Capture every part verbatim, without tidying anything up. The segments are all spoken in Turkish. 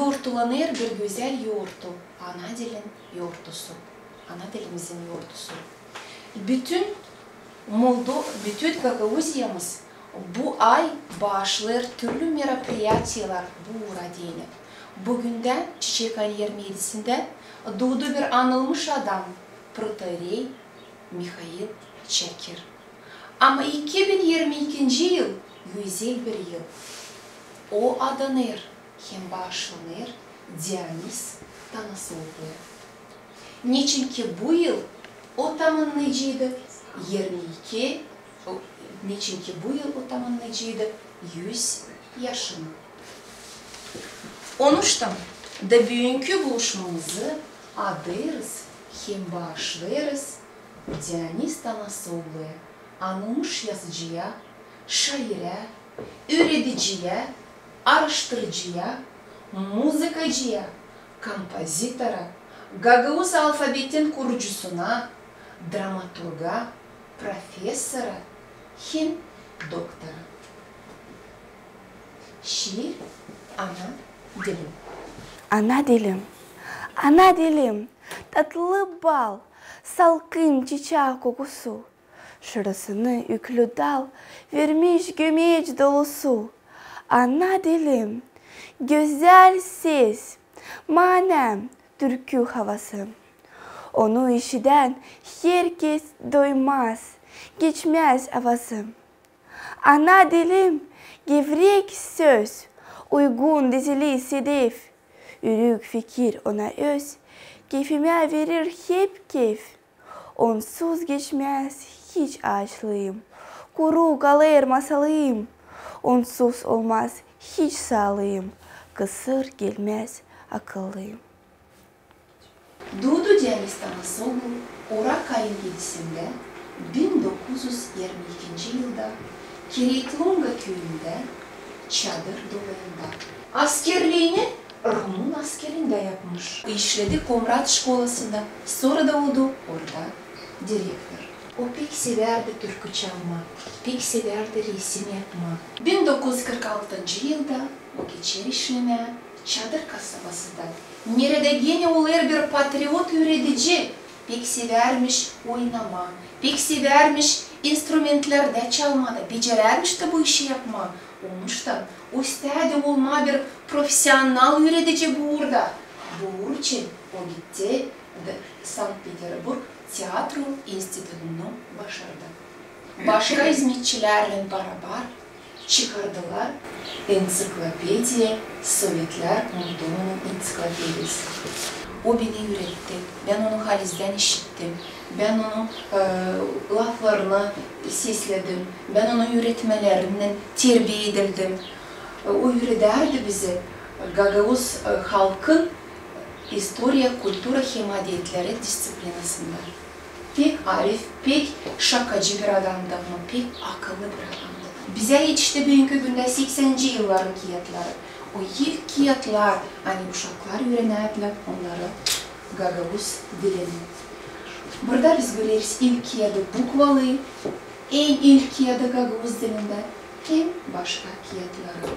yoğurtlanır bir güzel yoğurtu. Ana dilin yoğurtusu. Ana dilimizin yoğurtusu. Bütün Moldo, bütün Gagauziyamız bu ay başlar türlü merapiyatiyalar bu uğradığını. Bugünden Çiçek ayı yirmi yedisinde doğdu bir anılmış adam Protarey Mikhail Çekir. Ama iki bin yirmi ikinci yıl güzel bir yıl. O adanır hem başlanır Dionis Tanasoğlu. Niçin ki bu yıl o tamamlayıcıydı yirmi iki, niçin ki bu yıl o tamamlayıcıydı yüz yaşını. Onuştan da bugünkü buluşmamızı adırız hem başlarız Dionis Tanasoğlu'ya, anılmış yazıcıya, şaire, üreticiye, araştırıcıya, muzikacıya, kompozitora, Gagauz alfabetin kurucusuna, dramaturga, profesora, hem doktora. Şiir ana dilim. Ana dilim, ana dilim, tatlı bal, salkım çiçeği kokusu. Şurasını yüklü dal, vermiş gömeç dolusu. Ana dilim, güzel ses, manem, türkü havası. Onu işiden herkes doymaz, geçmez havası. Ana dilim, gevrek söz, uygun dizili sedef. Ürük fikir ona öz, keyfime verir hep keyif. Onsuz geçmez hiç ağaçlıyım, kuru kalır masalıyım. Onsuz olmaz hiç sağlıyım, kısır gelmez akıllıyım. Doğdu Dionis Tanasoğlu Orak ayın yedisinde bin dokuz yüz yirmi ikinci yılda Kiritlunga köyünde çadır dolayında. Askerliğini Rumun askerinde yapmış. İşledi Komrat Şkolası'nda. Sonra da oldu orada direktör. O pek severdi türkü çalma, pek severdi resim yapma. bin dokuz yüz kırk altıncı yılda o geçer işleme Çadır kasabasında. Nerede gene olur bir patriot üretici. Pek severmiş oynama, pek severmiş instrumentlerde çalmada, becerermiş de bu işi yapma. Olmuştan o istedi olma bir profesyonel üretici burada. Bu için o gitti Sankt Petersburg Tiyatro İnstitütü'nü başardı. Başka hizmetçilerle beraber çıkardılar ensiklopediye, Sovyetler Moldova'nın ensiklopediyası. O beni üretti, ben onu halizden işittim, ben onun e, laflarını sesledim, ben onun üretmelerinden terbiye edildim. E, o üreterdi bizi Gagauz e, halkın historia, kultura, hemadiyetleri disiplinasında. Pek arif, pek şakacı bir adamdı ama pek akıllı bir adamdı. Bize yetişti bugünkü günde seksenci yılların kiyatları. O ilk kiyatlar, hani uşaklar öğrenerdiler onları Gagauz dilini. Burada biz görürüz ilk kiyadı bukvalı, en ilk kiyadı Gagauz dilinde, hem başka kiyatları.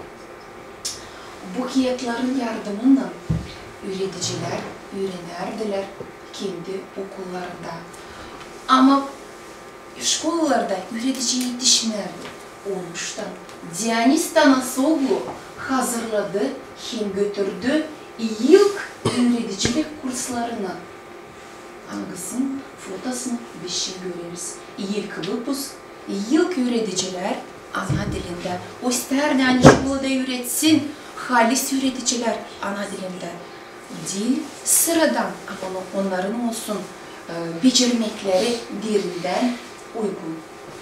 Bu kiyatların yardımıyla üreticiler öğrenerdiler kendi okullarında. Ama şkolalarda üretici yetişmezdi. Olmuştan Dionis Tanasoğlu hazırladı, hem götürdü ilk üreticilik kurslarına. Hangisinin fotosunu biz şimdi görürüz. İlk vıpus, ilk üreticiler ana dilinde. O isterdi hani şkolada üretsin, halis üreticiler ana dilinde. Dil sıradan ama onların olsun e, becermekleri dilinden uygun.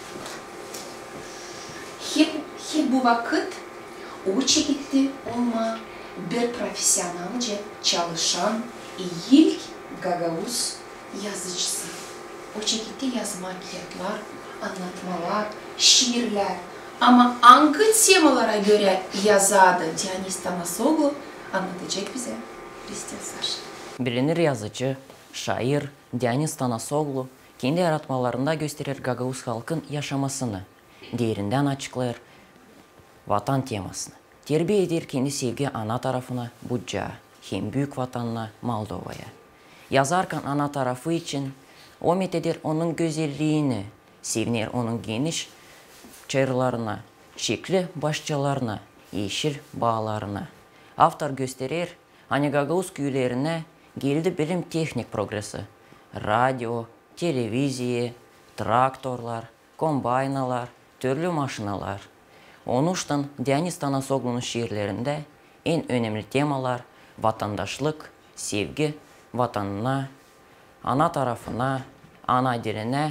Hep, hep bu vakit o çekitti olma bir profesyonelce çalışan ilk Gagauz yazıcısı. O çekitti yazma kağıtlar, anlatmalar, şiirler. Ama hangi temalara göre yazardı Dionis Tanasoğlu anlatacak bize Hristiyan Saşa. Bilinir yazıcı, şair Dionis Tanasoğlu kendi yaratmalarında gösterir Gagauz halkın yaşamasını, derinden açıklar vatan temasını. terbiye eder kendi sevgi ana tarafına Buca, hem büyük vatanına Moldova'ya. Yazarken ana tarafı için o metheder onun güzelliğini, sevinir onun geniş çayırlarına, şekli başçalarına, yeşil bağlarına. Автор gösterir, hani Gagavuz köylerine geldi bilim teknik progresi. Radyo, televiziya, traktörler, kombaynalar, türlü maşinalar. Onuştan Deniz Tanasoglu'nun şiirlerinde en önemli temalar vatandaşlık, sevgi, vatanına, ana tarafına, ana diline,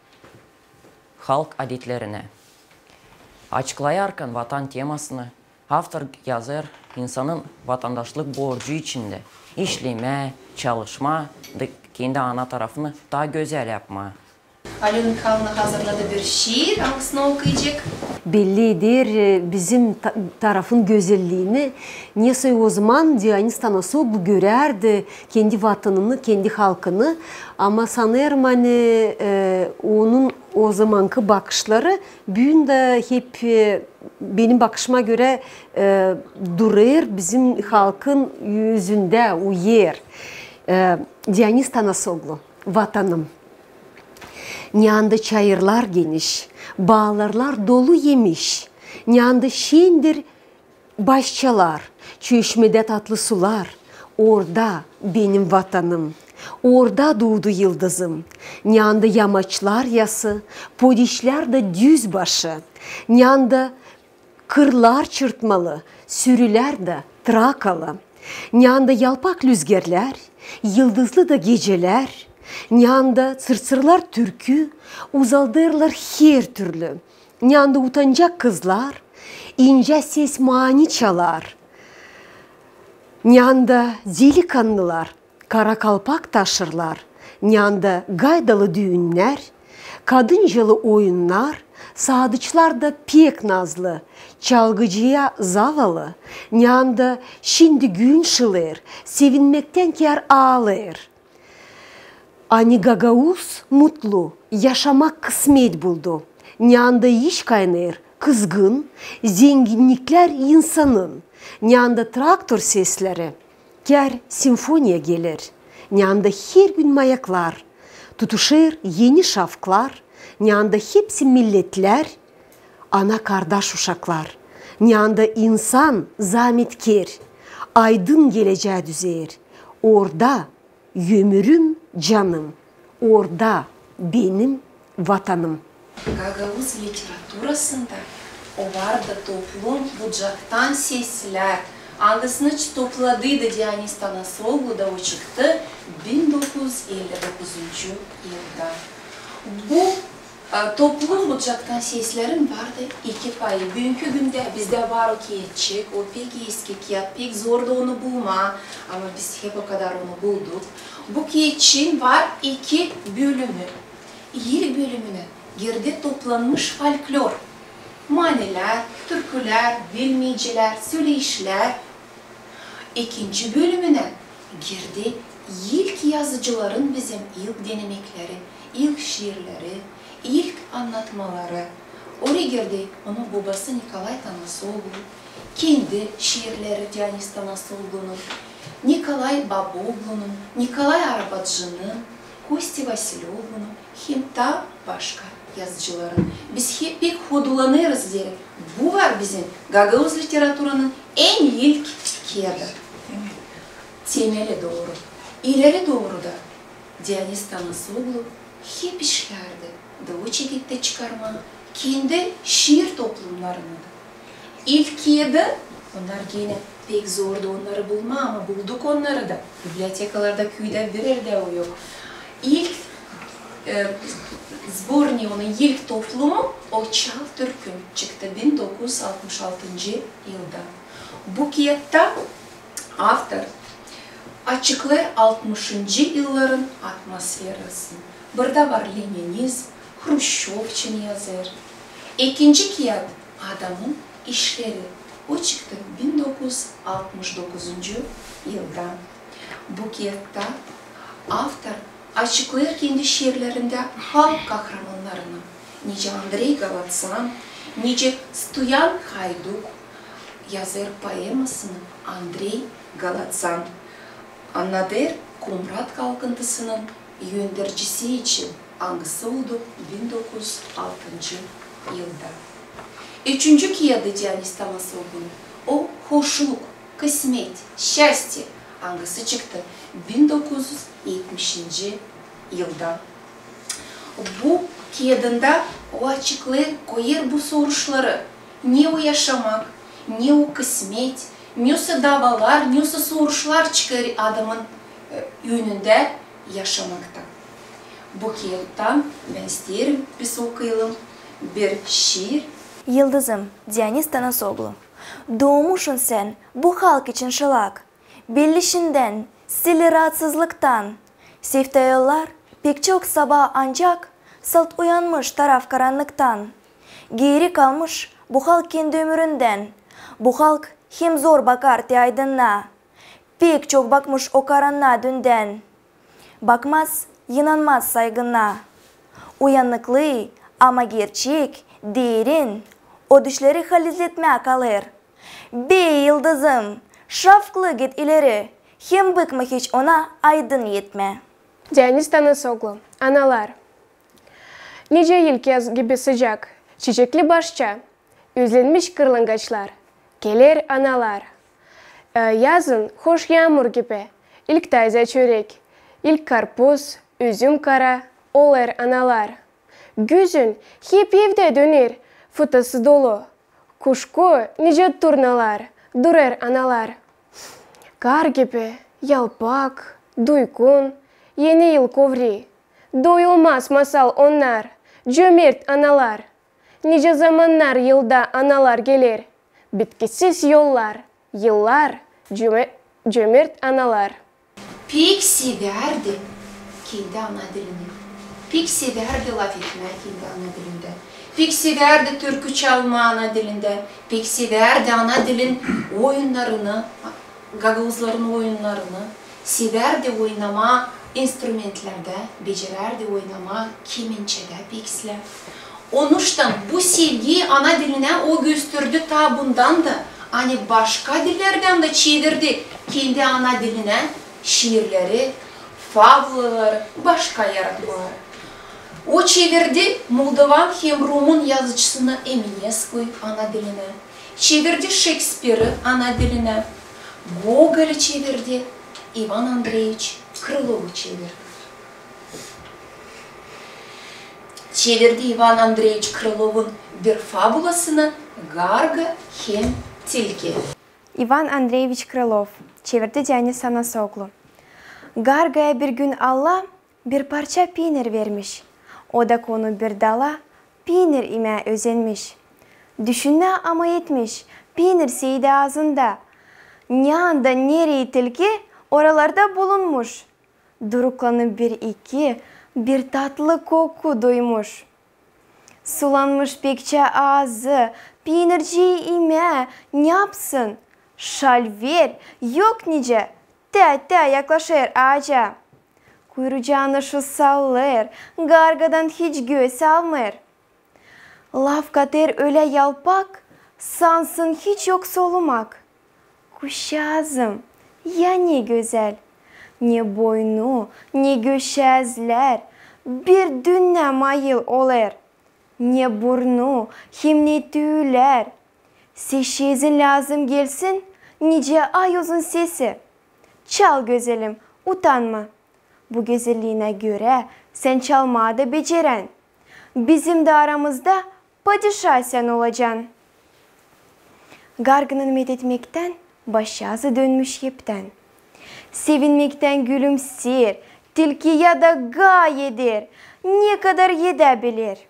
halk adetlerine. Açıklayarken vatan temasını автор yazar insanın vatandaşlık borcu içinde işleme, çalışma ve kendi ana tarafını daha güzel yapma. Alena Mikhailova hazırladı bir şiir, hangisini okuyacak? Bellidir bizim ta tarafın güzelliğini. Neyse o zaman Deniz Tanasoglu görerdi kendi vatanını, kendi halkını. Ama sanırım hani e, onun o zamanki bakışları bugün de hep e, benim bakışıma göre e, durur bizim halkın yüzünde o yer. E, Deniz Tanasoglu, vatanım. Nyanda çayırlar geniş, bağlarlar dolu yemiş. Nyanda şendir başçalar, çeşmede tatlı sular. Orada benim vatanım, orada doğdu yıldızım. Nyanda yamaçlar yası, podişler de düz başı. Nyanda kırlar çırtmalı, sürüler de trakalı. Nyanda yalpak rüzgarlar, yıldızlı da geceler. Nyanda sırsırlar türkü, uzaldırlar her türlü. Nyanda utancak kızlar, ince ses mani çalar. Nyanda delikanlılar, kara kalpak taşırlar. Nyanda gaydalı düğünler, kadıncalı oyunlar, sadıçlar da pek nazlı, çalgıcıya zavallı. Nyanda şimdi gün şılır, sevinmekten kâr ağlayır. Ani Gagavuz mutlu, yaşamak kısmet buldu. Nyanda iş kaynır, kızgın, zenginlikler insanın. Nyanda traktör sesleri, kâr simfoniya gelir. Nyanda her gün mayaklar, tutuşur yeni şafklar. Nyanda hepsi milletler, ana kardeş uşaklar. Nyanda insan zahmetkar, aydın geleceği düzer. Orada ömrüm canım, orada benim vatanım. Gagavuz literatürasında o vardı toplum bucaktan sesler. Anısını topladıydı Deniz Tanasoglu da o çıktı bin dokuz yüz elli dokuzuncu yılda. Bu e, toplum bucaktan seslerin vardı iki payı. Bugünkü günde bizde var o kiyetçik, o pek eski kiyat, pek zordu onu bulma ama biz hep o kadar onu bulduk. Bu kiyetçiğin var iki bölümü. İlk bölümüne girdi toplanmış folklor. Maniler, türküler, bilmeceler, söyleyişler. İkinci bölümüne girdi ilk yazıcıların bizim ilk denemekleri, ilk şiirleri, ilk anlatmaları. Oraya girdi onun babası Nikolay Tanasoglu, kendi şiirleri Deniz Tanasoglu'nun, Nikolay Baboglu'nun, Nikolay Arabacı'nın, Kosti Vasilyovlu'nun, hem de başka yazıcıların. Biz hep pek hodulanırız diyerek. Bu var bizim Gagavuz literatürünün en ilk kiyada. Temeli doğru. İleri doğru da Deniz Tanasoglu hep işlerdi. Doğu Çekit'te çıkarma, kendi şiir toplumlarını da. İlk kiyada, onlar yine pek zordu onları bulma ama bulduk onları da. Bibliotekalarda köyde birer de o yok. İlk e, Zborni onun ilk toplumu o Çal Türk'ün çıktı bin dokuz yüz altmış altıncı yılda. Bu kiyatta автор açıklar altmışıncı yılların atmosferasını. Burada var Leninizm, Hruşçovçin yazar. İkinci kiyat adamın işleri. O çıktı bin dokuz yüz altmış dokuzuncu yılda. Bu kiyatta автор açıklıyor kendi şiirlerinde halk kahramanlarını. Nice Andrei Gavatsan, nice Stoyan Hayduk, yazar poemasını Andrei Galatsan, Anader Kumrat kalkıntısının yöndericisi için angısı oldu bin dokuz yüz altıncı yılda. Üçüncü kiyadı Dionys Tanasoğlu'nun o hoşluk, kısmet, şahsi angısı çıktı bin dokuz yüz yetmişinci yılda. Bu kiyadında o açıklar koyar bu soruşları. Ne o yaşamak, ne o kısmet, ne o davalar, ne o soruşlar çıkar adamın yönünde yaşamakta. Bu kiyattan ben isterim biz okuyalım bir şiir. Yıldızım, Dionys Tanasoğlu. Doğmuşsun sen bu halk için şılak. Bellişinden, sili rahatsızlıktan. Seftayalar pek çok sabah ancak salt uyanmış taraf karanlıktan. Geri kalmış bu halk kendi ömründen. Bu halk hem zor bakar te aydınla. Pek çok bakmış o karanlığa dünden. Bakmaz, inanmaz saygına. Uyanıklı ama gerçek, derin. O düşleri halletmeye kalır. Bey yıldızım, şafklı git ileri. Hem bıkma hiç ona aydın yetme. Dionys Tanasoğlu, analar. Nice yıl yaz gibi sıcak, çiçekli başça, üzlenmiş kırlangıçlar, gelir analar. Ee, yazın hoş yağmur gibi, ilk taze çörek, ilk karpuz, üzüm kara, olur analar. Gözün hep evde döner, fıtası dolu, kuşku nice turnalar, durur analar. Kar gibi, yalpak, duykun, yeni yıl kovri, doyulmaz masal onlar, cömert analar. Nice zamanlar yılda analar gelir, bitkisiz yollar, yıllar, cömert, cömert analar. Pek severdi kendi ana dilini. Pek severdi laf etme kendi ana dilinde. Pek severdi türkü çalma ana dilinde. Pek severdi ana dilin oyunlarını, gagavuzların oyunlarını. Severdi oynama instrumentlerde, becererdi oynama kemençede, peksle. Onuştan bu sevgiyi ana diline o gösterdi ta bundan da. Hani başka dillerden de çevirdi kendi ana diline şiirleri, fabulaları, başka yaratmaları. O çevirdi Moldovan hem Rumun yazıcısını Eminescu'yu ana diline. Çevirdi Shakespeare'ı ana diline. Gogol'ü çevirdi, Ivan Andreevich Krılov'u çevirdi. Çevirdi Ivan Andreevich Krılov'un bir fabulasını Garga hem Tilki. Ivan Andreevich Krılov çevirdi Dionys Tanasoğlu. Garga'ya bir gün Allah bir parça peynir vermiş. O da konu bir dala peynir ime özenmiş. Düşünme ama yetmiş, peynir seydi ağzında. Ne anda nereye tilki oralarda bulunmuş. Duruklanıp bir iki, bir tatlı koku duymuş. Sulanmış pekçe ağzı, peynirciyi ime ne yapsın? Şal ver, yok nice, te te yaklaşır ağaca. Kuyrucağını şu sallar, gargadan hiç göğüs almır. Laf kater öyle yalpak, sansın hiç yok solumak. Kuşağızım, ya ne güzel, ne boynu, ne göşezler, bir dünne mayıl olur. Ne burnu, hem ne tüyler. Seşezin lazım gelsin, nice ay uzun sesi. Çal güzelim, utanma. Bu güzelliğine göre sen çalmaya da beceren. Bizim de aramızda padişah sen olacaksın. Gargının medetmekten başağızı dönmüş hepten. Sevinmekten gülümser, tilki ya da gayedir. Ne kadar yedebilir.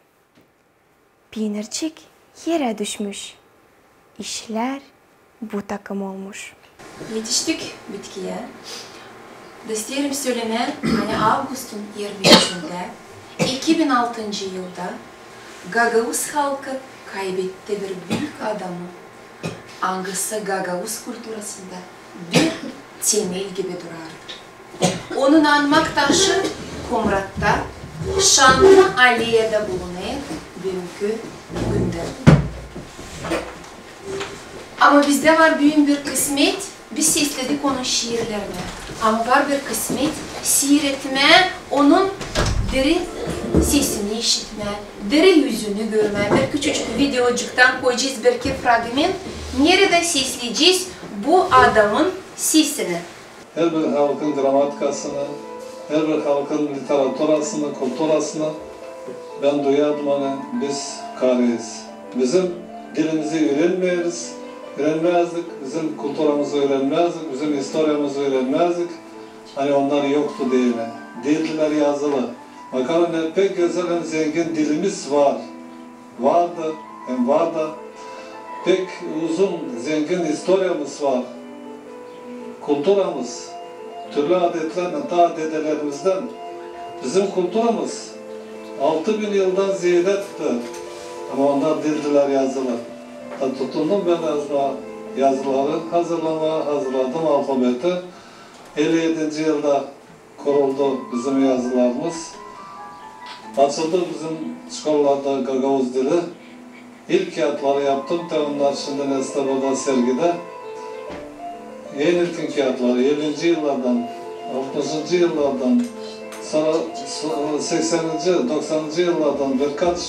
Peynircik yere düşmüş. İşler bu takım olmuş. Yetiştik bitkiye. İsterim söyleme, hani Ağustos'un yirmi üçünde iki bin altıncı yılda Gagavuz halkı kaybetti bir büyük adamı. Angısı Gagavuz kulturasında bir temel gibi durardı. Onun anmak taşı Kumrat'ta, Şanlı Aliye'de bulunan bugünkü günde. Ama bizde var büyük bir kısmet, biz sesledik onun şiirlerini. Ama var bir kısmet, şiir etme, onun deri sesini işitme, deri yüzünü görme. Bir küçücük videocuktan koyacağız bir iki fragment. Nerede sesleyeceğiz bu adamın sesini. Her bir halkın gramatikasını, her bir halkın literaturasını, kulturasını ben duyardım hani biz karıyız. Bizim dilimizi öğrenmeyiz, öğrenmezdik, bizim kulturamızı öğrenmezdik, bizim historiyamızı öğrenmezdik. Hani onlar yoktu değil mi? Dildiler yazılı. Bakalım ne pek güzel hem zengin dilimiz var. Vardı, hem var da pek uzun, zengin historiyamız var. Kulturamız, türlü adetlerden, ta dedelerimizden bizim kulturamız altı bin yıldan ziyarettir. Ama onlar dildiler yazılı. Tutundum ben yazma, yazıları hazırlamaya hazırladım alfabeti. elli yedinci yılda kuruldu bizim yazılarımız. Açıldı bizim şkollarda Gagavuz dili. İlk kağıtları yaptım. Onlar şimdi Nestaba'da sergide. En ilkin kağıtları ellinci yıllardan, altmışıncı yıllardan, sonra sekseninci, doksanıncı yıllardan birkaç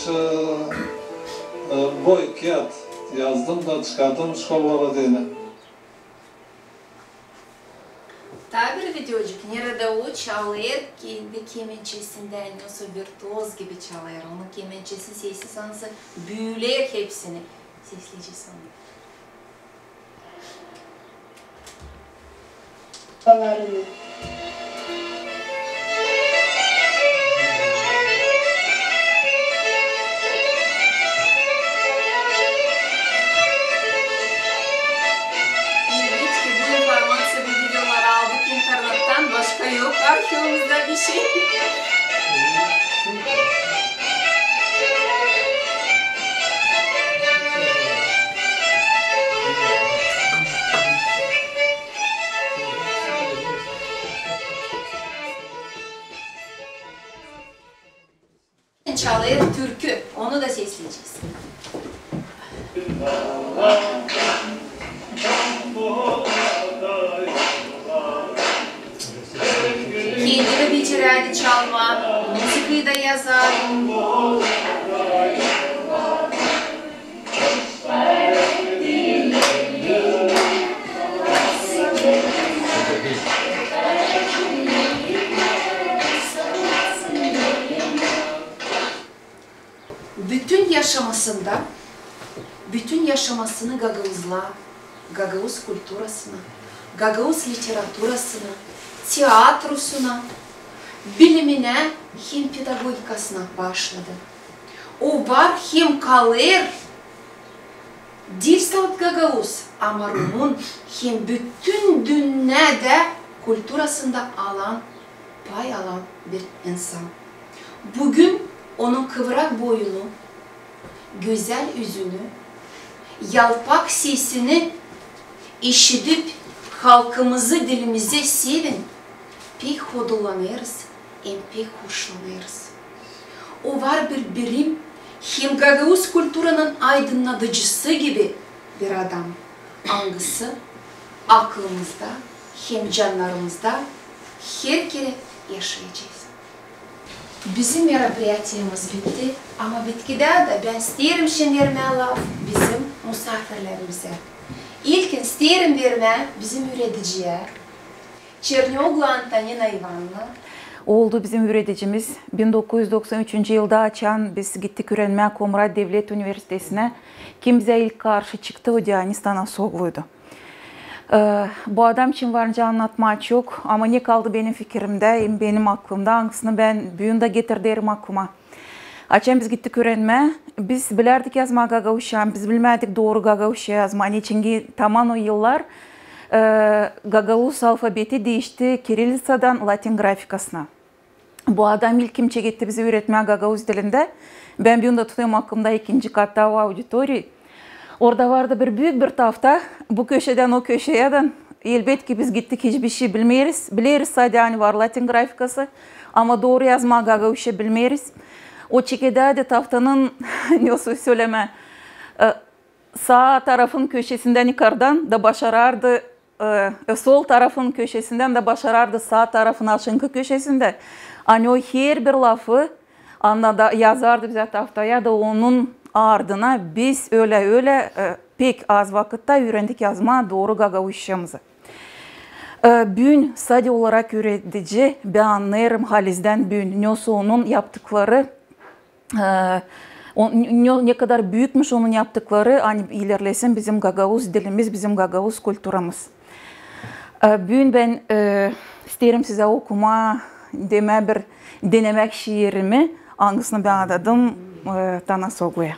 boy kağıt yazdım da çıkardım şkollara diyene. Daha bir videocuk, nerede o çalır, kendi kemençesinden nasıl virtuoz gibi çalır. Onun kemençesi sesi sansı büyüler hepsini. Sesleyeceğiz onu. Babalarını. Başka yok, arşivimizde bir şey. Çalayır türkü, onu da sesleyeceğiz. Kendimi bitirerdi çalma, müziği da yazar. Bütün yaşamasında, bütün yaşamasını Gagavuz'la, Gagavuz kulturasına, Gagavuz literaturasına, tiyatrosuna, bilimine, hem pedagogikasına başladı. O var hem kalır, dil saat Gagavuz ama Rumun hem bütün dünyada kulturasında alan, pay alan bir insan. Bugün onun kıvrak boyunu, güzel yüzünü, yalpak sesini işitip halkımızı, dilimizi sevin. Pek hodolanırız, hem pek hoşlanırız. O var bir bilim, hem Gagavuz kültürünün aydınlatıcısı gibi bir adam. Hangisi aklımızda, hem canlarımızda her kere yaşayacağız. Bizim merapiyatımız bitti ama bitkide de ben isterim şimdi vermeye laf bizim misafirlerimize. İlkin isterim verme bizim üreticiye. Çernioglu Antonina Ivanna. Oldu bizim üreticimiz. bin dokuz yüz doksan üçüncü yılda açan biz gittik öğrenmeye Komrat Devlet Üniversitesi'ne. Kim bize ilk karşı çıktı o Diyanis Tanasoglu'ydu. Ee, bu adam için varınca anlatma çok ama ne kaldı benim fikrimde, benim aklımda, hangisini ben büyüğünde getirdim aklıma. Açan biz gittik öğrenmeye, biz bilerdik yazma Gagavuş'a, biz bilmedik doğru Gagavuş'a yazma. Hani çünkü tamam o yıllar e, Gagavuz alfabeti değişti Kirillitsa'dan Latin grafikasına. Bu adam ilk kimçe gitti bizi öğretmeye Gagavuz dilinde. Ben büyüğünde tutuyorum aklımda ikinci katta o auditori. Orada vardı bir büyük bir tahta, bu köşeden o köşeye, elbette ki biz gittik hiçbir şey bilmeyiz. Biliriz sadece hani var Latin grafikası ama doğru yazma Gagavuş'a bilmeyiz. O çekede de tahtanın, nasıl söyleme, sağ tarafın köşesinden yukarıdan da başarardı, e, sol tarafın köşesinden de başarardı sağ tarafın aşınkı köşesinde. Hani o her bir lafı anada yazardı bize tahtaya da onun ardına biz öyle öyle e, pek az vakitte öğrendik yazma doğru gagavuşçamızı. E, bugün sadece olarak öğretici ben anlarım Haliz'den bugün nasıl onun yaptıkları e, O, ne kadar büyükmüş onun yaptıkları, hani ilerlesin bizim Gagavuz dilimiz, bizim Gagavuz kültürümüz. Bugün ben e, isterim size okuma, deme bir denemek şiirimi, hangisini ben adadım e, Tanasoglu'ya.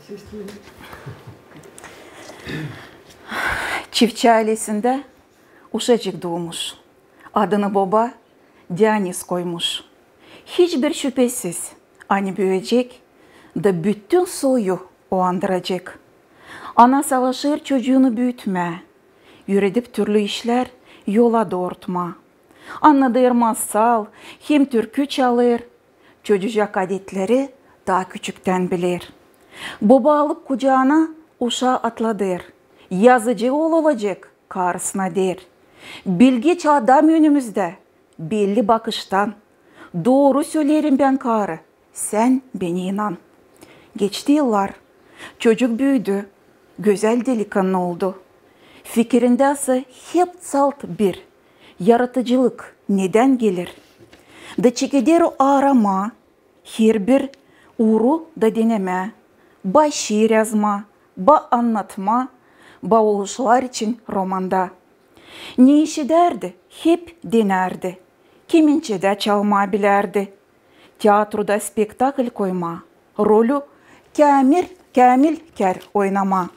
Çiftçi ailesinde uşacık doğmuş. Adını baba Deniz koymuş. Hiçbir şüphesiz hani büyüyecek da bütün soyu o andıracak. Ana savaşır çocuğunu büyütme, yürüdüp türlü işler yola doğurtma. Anladır masal, hem türkü çalır, çocuk adetleri daha küçükten bilir. Baba alıp kucağına uşağı atladır, yazıcı oğul olacak karısına der. Bilgeç adam önümüzde, belli bakıştan, doğru söylerim ben karı, sen beni inan. Geçti yıllar, çocuk büyüdü, güzel delikanlı oldu. Fikrinde ise hep salt bir, yaratıcılık neden gelir? Da çekilir arama, her bir uğru da deneme, ba şiir yazma, ba anlatma, ba oluşlar için romanda. Ne işi derdi, hep denerdi, kiminçe de çalma bilerdi. Tiyatroda spektakl koyma, rolü Kamil, Kamil ker oynama.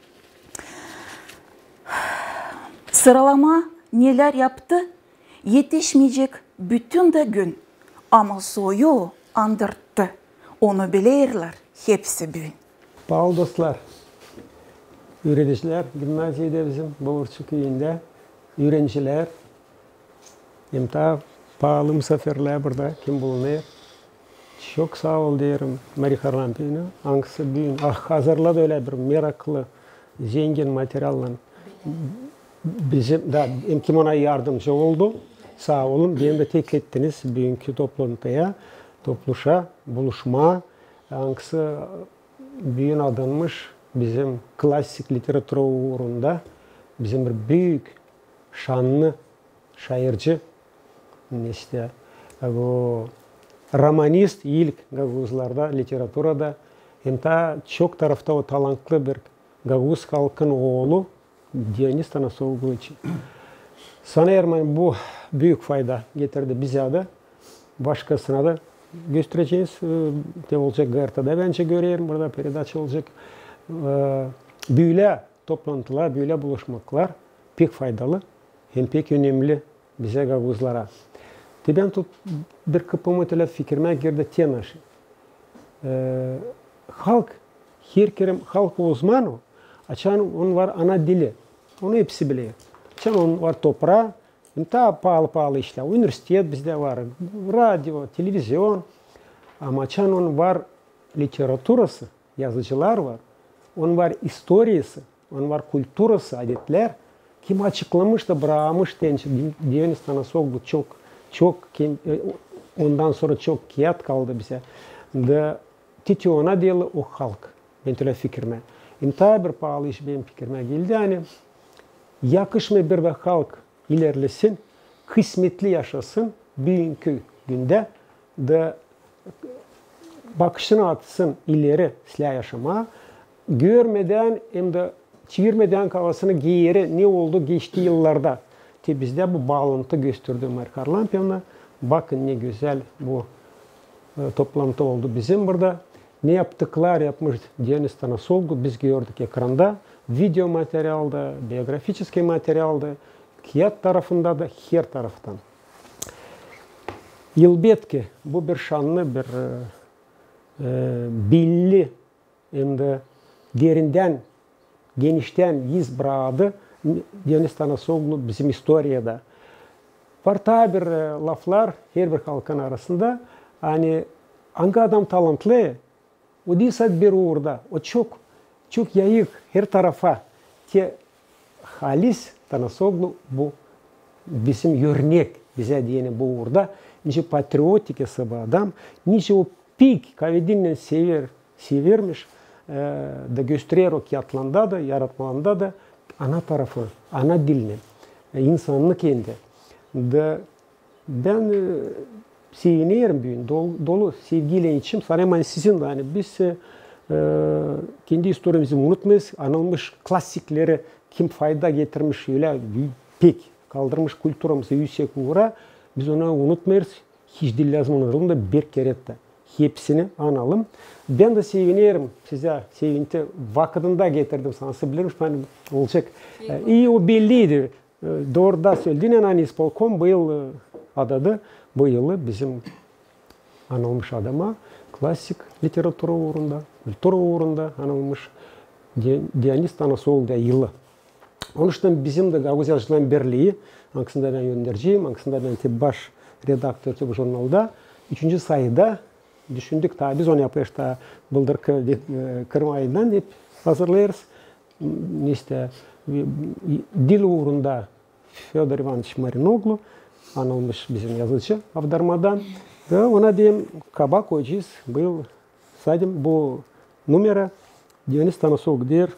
Sıralama neler yaptı? Yetişmeyecek bütün de gün. Ama soyu andırttı. Onu bilirler hepsi bugün. Bağlı dostlar, öğreticiler, gimnaziyede bizim Boğurçu köyünde öğrenciler, imta bağlı misafirler burada kim bulunuyor? Çok sağ ol derim Mari Harlampiyonu. Hangisi bugün ah, hazırladı öyle bir meraklı, zengin materyalla bizim de kim ona yardımcı oldu. Sağ olun. Beni de tek ettiniz bugünkü toplantıya, topluşa, buluşma. Hangisi bugün adanmış bizim klasik literatür uğrunda bizim bir büyük, şanlı şairci işte bu romanist ilk Gagavuzlarda, literatürada hem de çok tarafta o talantlı bir Gagavuz halkın oğlu Deniz Tanasoglu için. Sanıyorum bu büyük fayda getirdi bize de. Başkasına da göstereceğiz. De olacak Garta'da bence görüyorum. Burada передача olacak. Böyle toplantılar, böyle buluşmaklar pek faydalı. Hem pek önemli bize Gagavuzlara. Ben тут bir kıpımı fikrime girdi tenaşı. Ee, halk, her kerim halk uzmanı, açan onun var ana dili, onu hepsi biliyor. Açan onun var toprağı, ta pahalı pahalı işte, üniversite bizde var, radyo, televizyon, ama açan onun var literatürası, yazıcılar var, onun var historiyası, onun var kültürası, adetler, kim açıklamış da bırakmış Deniz Tanasoglu çok çok ondan sonra çok kıyat kaldı bize. Da titiona deli o halk. Ben öyle fikrime. İnta bir pahalı iş benim fikrime geldi. Yani yakışma bir de halk ilerlesin, kısmetli yaşasın bugünkü günde da bakışını atsın ileri silah yaşama. Görmeden hem de çevirmeden kafasını geri ne oldu geçti yıllarda. Bizde bu bağlantı gösterdi Mari Harlampiyon'a. Bakın ne güzel bu e, toplantı oldu bizim burada. Ne yaptıklar yapmış Deniz Tanasoglu biz gördük ekranda. Video materyalda, biyografический materyalda, kağıt tarafında da her taraftan. Elbette bu bir şanlı bir e, belli hem de derinden, genişten iz bıraktı. Deniz Tanasoglu bizim historiada. Var tabi bir laflar her bir halkın arasında. Hani hangi adam talantlı, o değilse bir uğurda. O çok çok yayık her tarafa. Te Halis Tanasoglu bu bizim örnek bize diyene bu orada. Nice patriotik ise bu adam, nice o pik kavedinle sever, severmiş e, da gösterir o kiyatlanda da, yaratmalanda da ana tarafı, ana dilini, e, insanlık kendi. Da ben e, sevinirim bugün, dolu, dolu sevgiyle içim. Sanırım sizin de hani biz e, kendi historiamızı unutmayız, anılmış klasikleri kim fayda getirmiş öyle pek kaldırmış kültürümüzü yüksek uğra, biz onu unutmayız. Hiç dil yazmanın da bir kere de hepsini analım. Ben de sevinirim size, sevinti vakitinde getirdim sansı bilirmiş ben olacak. İyi o belliydi. Doğru da söylediğin hani İspolkom bu yıl adadı. Bu yılı bizim anılmış adama klasik literatüra uğrunda, kültüra uğrunda anılmış Dionis Tanasoglu yılı. Onun için bizim de Gaguz Yazıcıların Birliği, ankısında ben yöndereceğim, ankısında ben baş redaktör bu jurnalda. Üçüncü sayıda düşündük tabi biz onu yapıyoruz da bıldırkı Kırım ayından hep hazırlayırız. İşte dil uğrunda Fyodor Ivanoviç Marinoglu anılmış bizim yazıcı avdarmadan. Ve ona diyeyim kaba koyacağız. Bu yıl saydım bu numara Dionis Tanasoglu der.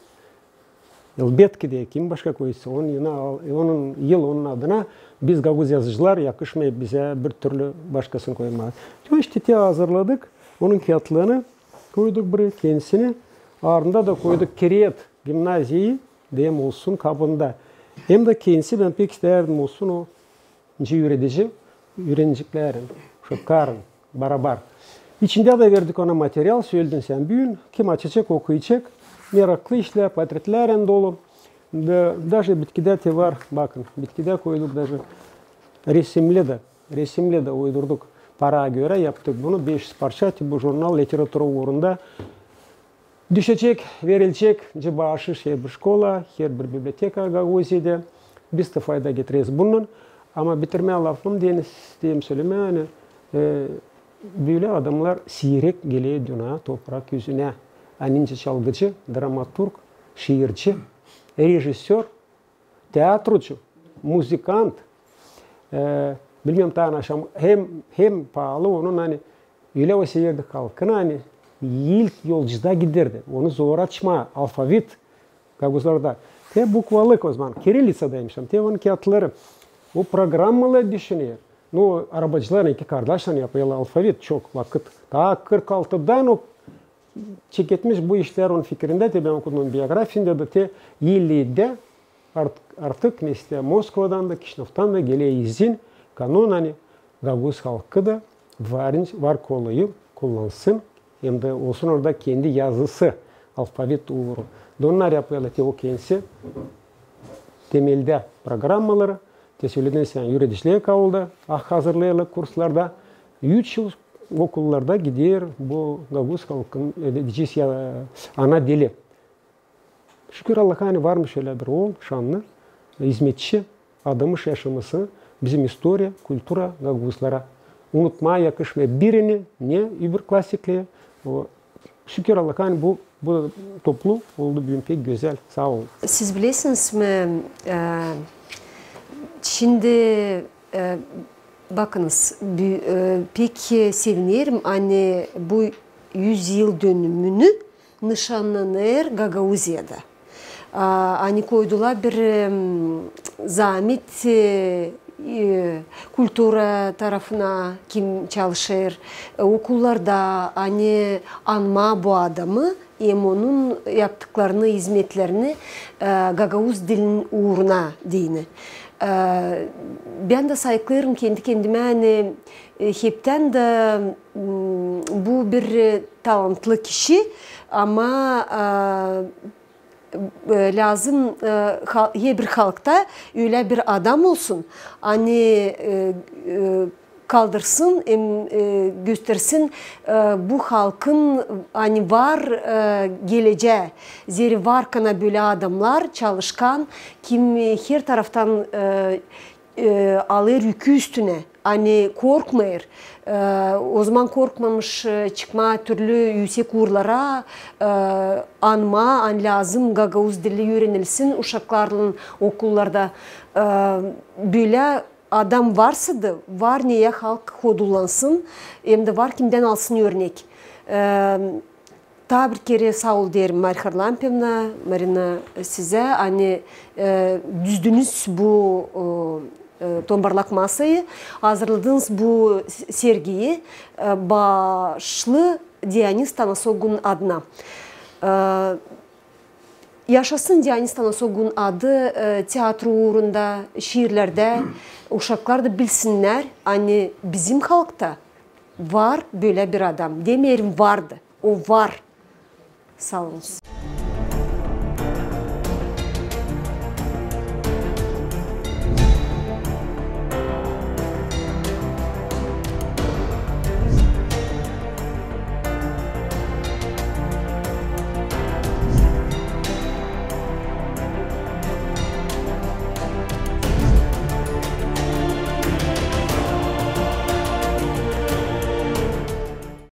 Elbette de kim başka koysa onun yine onun yıl onun adına biz Gaguz yazıcılar yakışmayıp bize bir türlü başkasını koymadı. İşte te hazırladık. Onun kağıtlarını koyduk buraya kendisini. Ardında da koyduk Kiriyet Gimnaziyi diyeyim olsun kabında. Hem de kendisi ben pek isterdim olsun o ince öğretici öğrencilerin, şıkkarın, beraber. İçinde de verdik ona materyal söyledin sen büyün. Kim açacak okuyacak. Meraklı işler, portretlerin dolu. Da, даже bitkide de var. Bakın bitkide koyduk даже resimli de, resimli de uydurduk. Para göre yaptık bunu. beş yüz parça bu jurnal literatüra uğrunda düşecek, verilecek. Bağışı her bir şkola, her bir biblioteka Gaguz'da. Biz de fayda getiririz bunun. Ama bitirmeye lafım diyeyim söyleme. Yani, e, böyle adamlar sirek geliyor dünya toprak yüzüne. Anince çalgıcı, dramaturg, şiirci, rejisör, tiyatrocu, müzikant. Ee, bilmiyorum tanışam hem hem pahalı onun hani öyle o seyirde halkına hani ilk yolcuda giderdi. Onu zor açma, alfabet Gaguzlarda. Te bukvalık o zaman, Kirillitsa'daymışım. Te onun kağıtları. O programmaları düşünüyor. No, arabacıların iki kardeşler yapıyorlar alfabet çok vakit. Ta kırk altıdan o çeketmiş bu işler onun fikrinde de ben okudum biyografisinde de te ellide artık, artık işte Moskova'dan da Kişinev'den da geliyor izin kanun hani Gaguz halkı da var, var kolayı kullansın hem de olsun orada kendi yazısı alfabet uğru. Onlar yapıyorlar te o kendisi temelde programmaları te söyledin sen yürüyüşlüğe kavulda ah hazırlayalım kurslarda üç yıl okullarda gidiyor bu Gaguz halkının diyeceğiz ya ana dili. Şükür Allah'a hani varmış öyle bir oğul şanlı, hizmetçi, adamış yaşaması, bizim historia, kültüra Gaguzlara. Unutmaya yakışmaya birini, ne öbür klasikliğe. Şükür Allah'a hani bu, bu toplu oldu bugün pek güzel. Sağ olun. Siz bilirsiniz mi? E, şimdi e, bakınız, pek sevinirim hani bu yüz yıl dönümünü nişanlanır Gagauziyada. Hani koydular bir zahmet kültüra tarafına kim çalışır, okullarda hani anma bu adamı, hem onun yaptıklarını, hizmetlerini Gagavuz dilinin uğruna diyini. Ben de sayıklarım kendi kendime hani hepten de bu bir talantlı kişi ama lazım her bir halkta öyle bir adam olsun. Hani kaldırsın, göstersin bu halkın hani var geleceği. Zeri var kana böyle adamlar çalışkan kim her taraftan alır yükü üstüne hani korkmayır. Ee, o zaman korkmamış çıkma türlü yüksek uğurlara e, anma, an lazım Gagavuz dili öğrenilsin uşakların okullarda. Ee, böyle adam varsa da var niye halk hodulansın, hem de var kimden alsın örnek. Ee, daha bir kere sağ ol derim Marika Harlampevna, Marina size. Hani e, düzdünüz bu e, tombarlak masayı, hazırladınız bu sergiyi e, başlı Dionys Tanasoglu'nun adına. E, yaşasın Dionys Tanasoglu'nun adı e, tiyatro uğrunda, şiirlerde uşaklar da bilsinler. Hani bizim halkta var böyle bir adam. Demeyelim vardı. O var. Sağ olun.